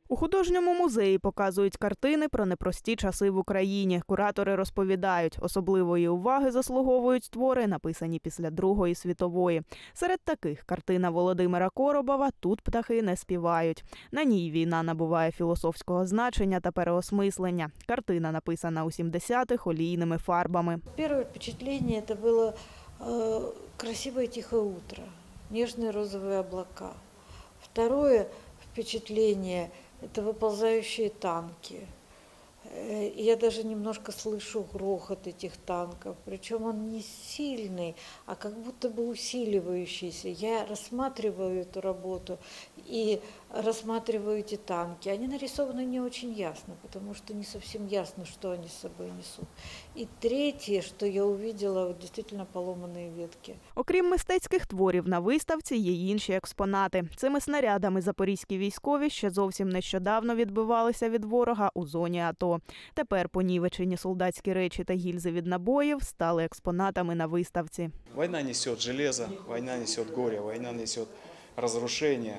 У художньому музеї показують картини про непрості часи в Україні. Куратори розповідають, особливої уваги заслуговують твори, написані після Другої світової. Серед таких картина Володимира Коробова «Тут птахи не співають». На ній війна набуває філософського значення та переосмислення. Картина написана у 70-х олійними фарбами. Перше впечатлення – це було красиве тихе утро, ніжні розові облака. Второе впечатление – это выползающие танки. И я даже немножко слышу грохот этих танков. Причем он не сильный, а как будто бы усиливающийся. Я рассматриваю эту работу и рассматриваю эти танки. Они нарисованы не очень ясно, потому что не совсем ясно, что они с собой несут. И третье, что я увидела, действительно поломанные ветки. Окрім мистецьких творів, на виставці є й інші експонати. Цими снарядами запорізькі військові ще зовсім нещодавно відбивалися від ворога у зоні АТО. Тепер понівечені солдатські речі та гільзи від набоїв стали експонатами на виставці. Війна несе железо, війна несе горе, війна несе розрушення.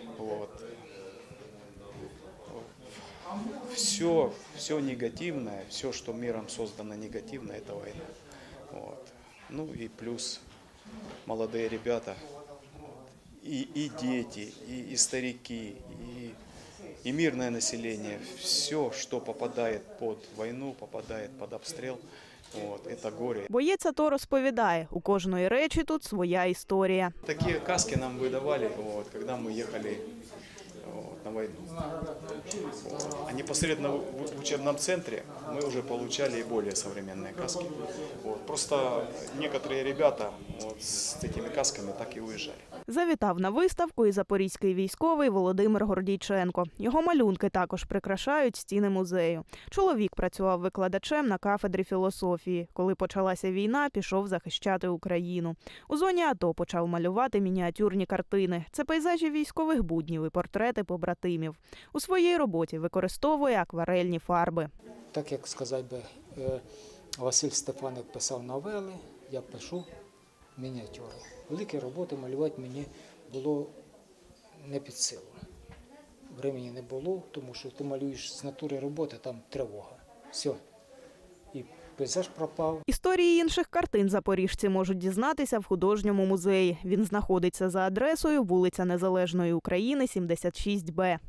Все негативное, все, что миром создано негативно, это война. Ну и плюс молодые ребята, и дети, и старики, и мирное население. Все, что попадает под войну, попадает под обстрел. Это горе. Боєць АТО розповідає, у кожної речі тут своя історія. Такі каски нам видавали, коли ми їхали на войну. А непосредственно в учебном центре мы уже получали и более современные каски. Просто некоторые ребята с этими касками так и уезжали. Завітав на виставку і запорізький військовий Володимир Гордійченко. Його малюнки також прикрашають стіни музею. Чоловік працював викладачем на кафедрі філософії. Коли почалася війна, пішов захищати Україну. У зоні АТО почав малювати мініатюрні картини. Це пейзажі військових буднів і портрети побратимів. У своїй роботі використовує акварельні фарби. Так, як сказати би, Василь Стефаник писав новели, я пишу мініатюри. Великі роботи малювати мені було не під силу. Времени не було, тому що ти малюєш з натури роботи, там тривога. Все. І пейзаж пропав. Історії інших картин запоріжці можуть дізнатися в художньому музеї. Він знаходиться за адресою вулиця Незалежної України, 76Б.